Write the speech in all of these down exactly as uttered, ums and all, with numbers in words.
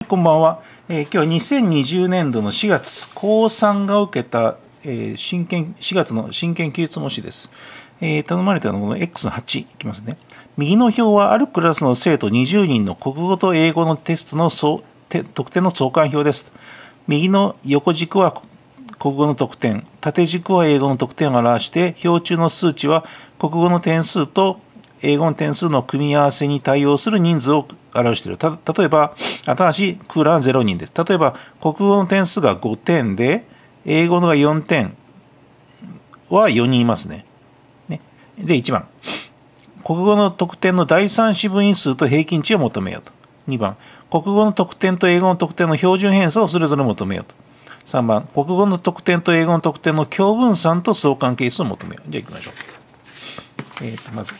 こんばんは。えー、今日はにせんにじゅうねんどのしがつ、高さんが受けた、えー、真剣しがつの真剣記述模試です。えー、頼まれたのはこの エックスのはちいきますね。右の表はあるクラスの生徒にじゅうにんの国語と英語のテストの総得点の相関表です。右の横軸は国語の得点、縦軸は英語の得点を表して、表中の数値は国語の点数と英語の点数の組み合わせに対応する人数を表している。た例えば、新しい空欄はゼロにんです。例えば、国語の点数がごてんで、英語のがよんてんはよにんいますね。ねで、いちばん。国語の得点の第三子分因数と平均値を求めようと。にばん。国語の得点と英語の得点の標準偏差をそれぞれ求めようと。さんばん。国語の得点と英語の得点の共分散と相関係数を求めよう。じゃあ行きましょう。えっと、まず。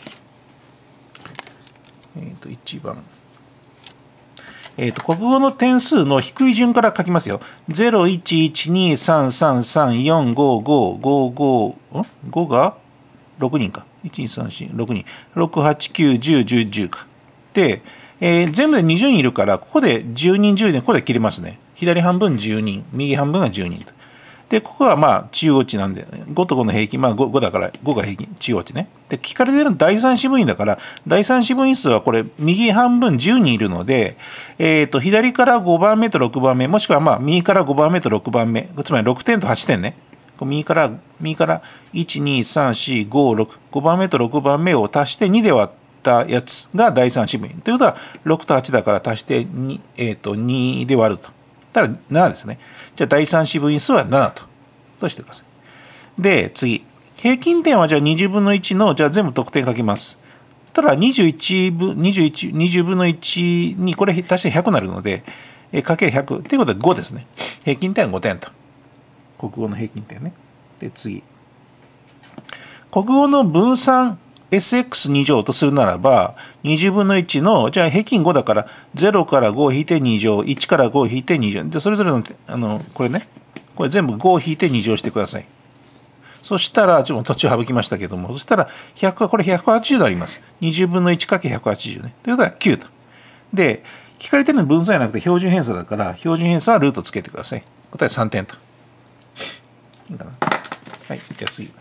えっと、いちばん。えっと、国語の点数の低い順から書きますよ。ゼロ、いち、いち、に、さん、さん、さん、よん、ご、ご、ご、ご、ん ?ご がろくにんか。いち、に、さん、よん、ろくにん。ろく、はち、きゅう、じゅう、じゅう、じゅうか。で、えー、全部でにじゅうにんいるから、ここでじゅうにん、じゅうにん、ここで切れますね。左半分じゅうにん、右半分がじゅうにんと。で、ここはまあ中央値なんで、ごとごの平均、まあ 5, 5だからごが平均、中央値ね。で、聞かれてるの第三子分因だから、第三子分因数はこれ、右半分じゅうにんいるので、えっと、左からごばんめとろくばんめ、もしくはまあ右からごばんめとろくばんめ、つまりろくてんとはちてんね。右から、右からいち、に、さん、よん、ご、ろく、ごばんめとろくばんめを足してにで割ったやつが第三子分因。ということは、ろくとはちだから足してに、えっと、にで割ると。ただななですね。じゃあ第三子分因数はななと。としてください。で、次。平均点はじゃあにじゅうぶんのいちの、じゃあ全部得点書きます。そしたらにじゅういちぶん、にじゅういち、にじゅうぶんのいちにこれ足してひゃくになるので、えかけるひゃくということでごですね。平均点はごてんと。国語の平均点ね。で、次。国語の分散 エスエックスに 乗とするならば、にじゅうぶんのいちの、じゃあ平均ごだから、ゼロからご引いてに乗、いちからご引いてに乗。で、それぞれの、あの、これね。これ全部ごを引いてに乗してください。そしたら、ちょっと途中省きましたけども、そしたらひゃくはこれひゃくはちじゅうになります。にじゅうぶんのいちかけるひゃくはちじゅうね。ということはきゅうと。で、聞かれてるのは分散じゃなくて標準偏差だから、標準偏差はルートつけてください。答えさんてんと。いいかな。はい、じゃあ次。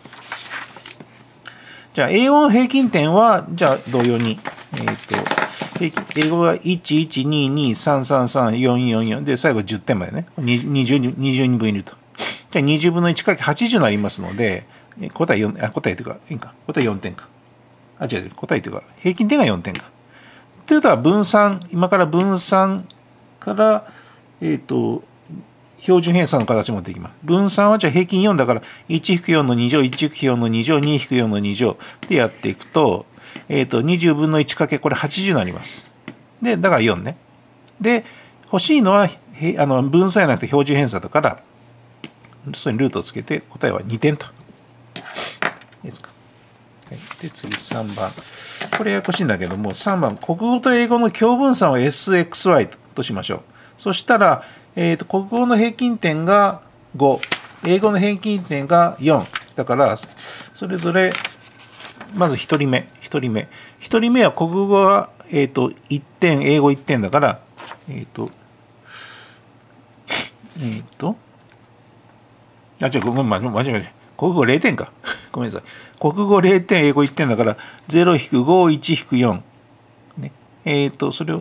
じゃあ、英語の平均点は、じゃあ同様に、えっと、英語がいち、いち、に、に、さん、さん、さん、よん、よん、よんで、最後じゅってんまでね。にじゅうにんぶんいると。じゃあにじゅうぶんのいちかけるはちじゅうになりますので、答えよん、あ、答えというか、いいんか。答えよんてんか。あ、違う、答えというか、平均点がよんてんか。ということは、分散、今から分散から、えっと、標準偏差の形を持っていきます。分散はじゃあ平均よんだから、いち引くよんのに乗、いち引くよんのに乗、に引くよんのに乗でやっていくと、えっと、にじゅうぶんのいちかけるこれはちじゅうになります。で、だからよんね。で、欲しいのは、あの分散じゃなくて標準偏差だから、それにルートをつけて答えはにてんと。いいですか。はい、で、次さんばん。これややこしいんだけども、さんばん、国語と英語の共分散を エスエックスワイ としましょう。そしたら、えーと、国語の平均点がご、英語の平均点がよん。だから、それぞれ、まずひとりめ、ひとりめ。ひとりめは国語は、えーと、いってん、英語いってんだから、えっ、ー、と、えっ、ー、と、あ、違う、ごめん、間違えた。国語れいてんか。ごめんなさい。国語れいてん、英語いってんだから、ゼロ引くご、いち引くよん。ね。えっ、ー、と、それを、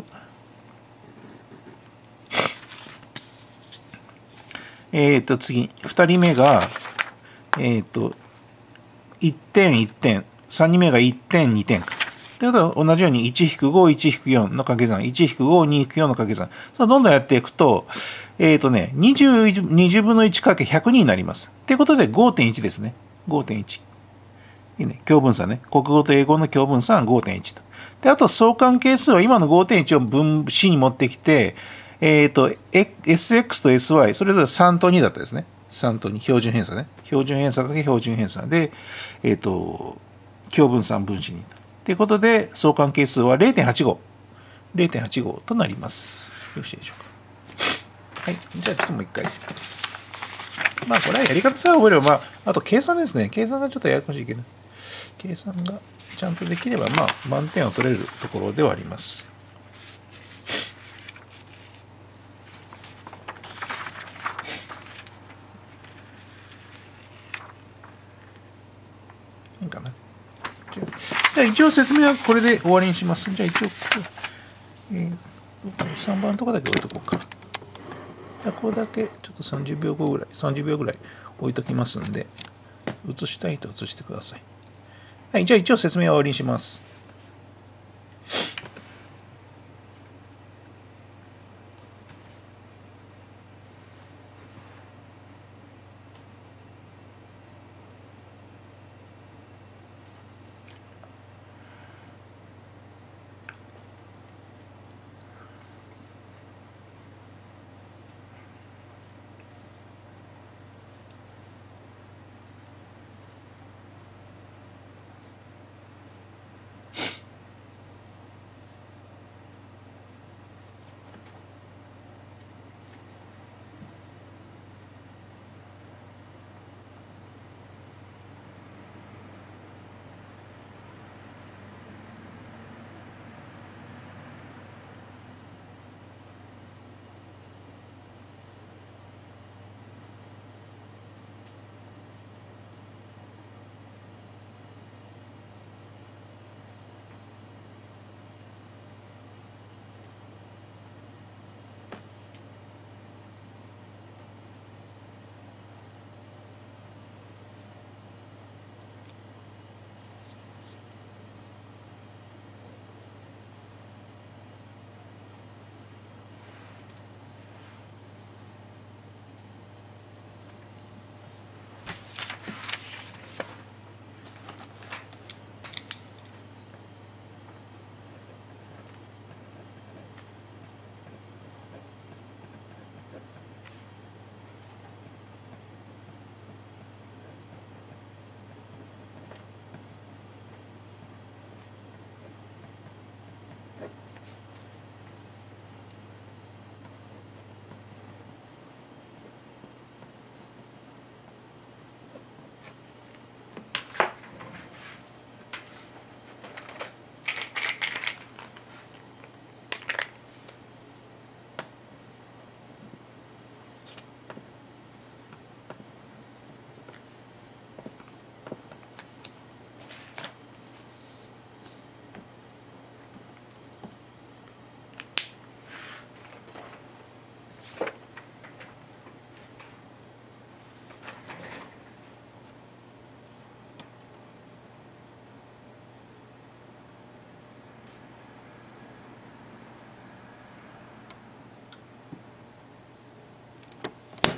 えっ、ー、と、次、ふたりめが、えっ、ー、と、いってん、いってん。さんにんめがいってん、にてんか。ということは、同じようにいち引くご、いち引くよんの掛け算、いち引くご、に引くよんの掛け算。それどんどんやっていくと、えっ、ー、とね、にじゅうぶんのいちかけるひゃくにになります。ということで ごてんいち ですね。ごてんいち。いいね。共分散ね。国語と英語の共分散は ごてんいち と。で、あと相関係数は今の ごてんいち を分子に持ってきて、えっ、ー、と、エスエックス と エスワイ、それぞれさんとにだったですね。さんとに、標準偏差ね。標準偏差かけ標準偏差で、えっ、ー、と、共分散分子に。ということで、相関係数は れいてんはちご。れいてんはちご となります。よろしいでしょうか。はい。じゃあ、ちょっともう一回。まあ、これはやり方さえ覚えれば、まあ、あと計算ですね。計算がちょっとややこしいけど、計算がちゃんとできれば、まあ、満点を取れるところではあります。 じゃあ一応説明はこれで終わりにします。じゃあ一応、えー、さんばんとかだけ置いとこうか。じゃあここだけちょっとさんじゅうびょうごぐらい、さんじゅうびょうぐらい置いときますんで、写したいと写してください。はい、じゃあ一応説明は終わりにします。